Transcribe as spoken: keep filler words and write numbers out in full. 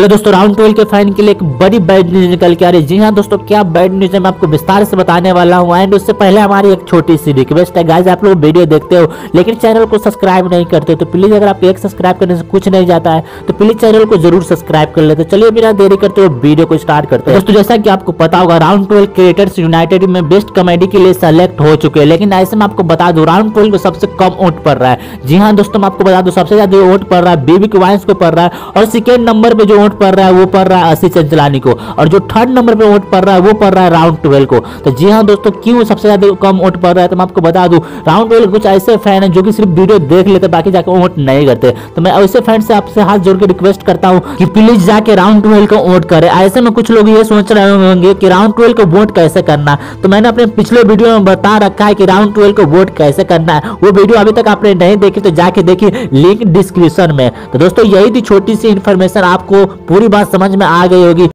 Hello दोस्तों, round twelve के fan के लिए एक बड़ी बैड न्यूज निकल के आ रही है। जी हाँ दोस्तों, क्या बैड न्यूज है मैं आपको विस्तार से बताने वाला हूँ। एंड उससे पहले हमारी एक छोटी सी रिक्वेस्ट है गाइस, आप लोग वीडियो देखते हो लेकिन चैनल को सब्सक्राइब नहीं करते, तो प्लीज अगर आप एक सब्सक्राइब करने से कुछ नहीं जाता है तो प्लीज चैनल को जरूर सब्सक्राइब कर लेते। चलिए बिना देरी करते हुए वीडियो को स्टार्ट करते हैं। दोस्तों जैसा कि आपको पता होगा, राउंड ट्वेल्व क्रिएटर्स यूनाइटेड में बेस्ट कॉमेडी के लिए सेलेक्ट हो चुके हैं, लेकिन ऐसे में आपको बता दूं राउंड ट्वेल्व को सबसे कम वोट पड़ रहा है। जी हाँ दोस्तों, मैं आपको बता दूं सबसे ज्यादा वोट पड़ रहा है बीबी क्वाइंस को पड़ रहा है, और सेकेंड नंबर पे जो वोट पड़ रहा है वो पड़ रहा है आशीष चंचलानी को, और जो थर्ड नंबर पे वोट पड़ रहा है वो पड़ रहा है राउंड ट्वेल्व को। तो जी हाँ दोस्तों, क्यों सबसे ज्यादा कम वोट पड़ रहा है तो मैं आपको बता दूं, राउंड ट्वेल्व कुछ ऐसे फैन हैं जो कि सिर्फ वीडियो देख लेते बाकी जाकर वोट नहीं करते। तो मैं ऐसे फैन से आपसे हाथ जोड़ के रिक्वेस्ट करता हूं कि प्लीज जाके राउंड ट्वेल्व को वोट करें। ऐसे में कुछ लोग ये सोच रहे होंगे कि राउंड ट्वेल्व को वोट कैसे करना, तो मैंने अपने पिछले वीडियो में बता रखा है कि राउंड ट्वेल्व को वोट कैसे करना है। वो वीडियो अभी तक आपने नहीं देखी तो जाके देखिए, लिंक डिस्क्रिप्शन में। तो दोस्तों यही थी छोटी सी इन्फॉर्मेशन, आपको पूरी बात समझ में आ गई होगी।